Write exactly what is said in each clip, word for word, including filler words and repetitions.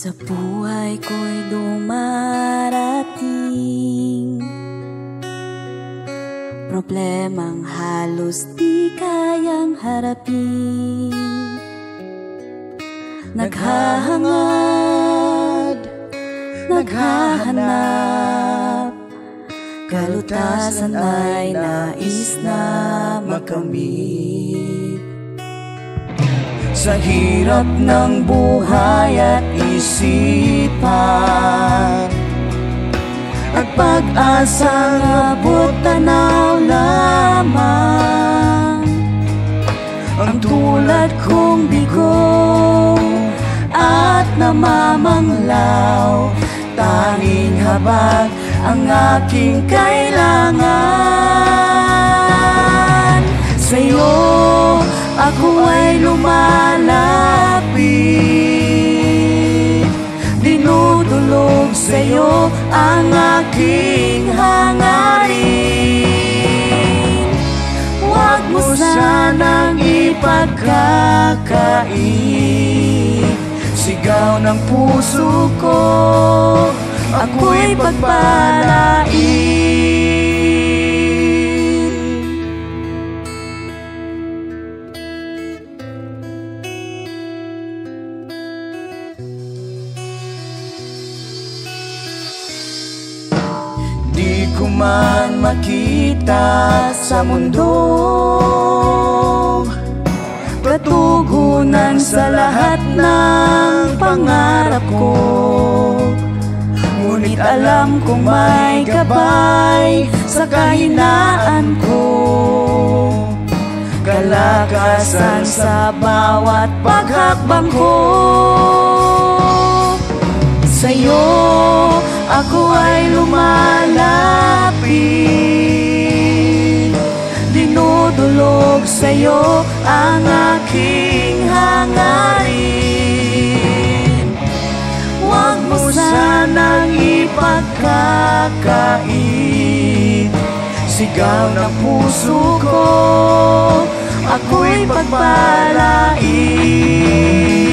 Sa buhay ko'y dumarating problemang halos di kayang harapin. Naghahangad, naghahanap, kalutasan ay nais na makamit. Sa hirap ng buhay at isipan, at pag-asang abot tanaw lamang, ang tulad kong bigo at namamanglaw, tanging habag ang aking kailangan. Sa'yo ako ay lumalapit, dinudulog sa'yo ang aking hangarin. Huwag mo sanang ipagkakait, sigaw ng puso ko, ako'y pagpalain. Di ko man makita sa mundo katugunan sa lahat ng pangarap ko, ngunit alam kong may gabay sa kahinaan ko, kalakasan sa bawat paghakbang ko. Sa'yo ako ay lumalapit, dinudulog sa'yo ang aking hangarin. Huwag mo sanang ipagkakait, sigaw ng puso ko, ako'y pagpalain.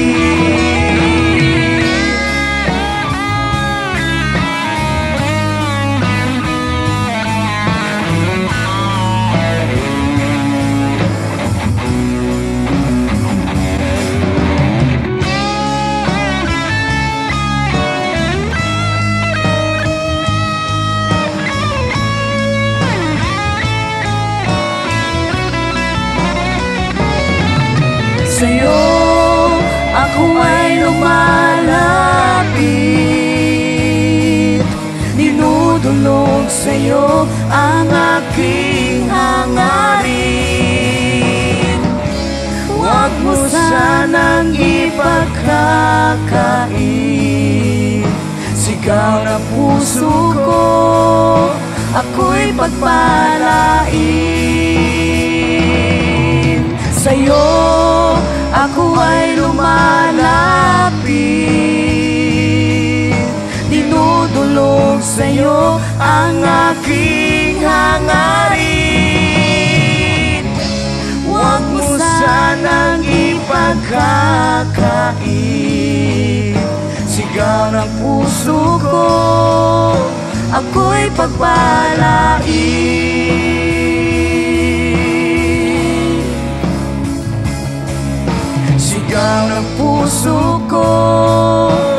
Sa'yo ako ay lumalapit, dinudulog sa'yo ang aking hangarin. Huwag mo sanang ipagkakait, sigaw ng puso ko, ako'y pagpalain. Sa'yo ako ay lumalapit, dinudulog sa'yo ang aking hangarin. Huwag mo sanang ipagkakait, sigaw ng puso ko, ako'y pagpalain. Sigaw ng puso ko,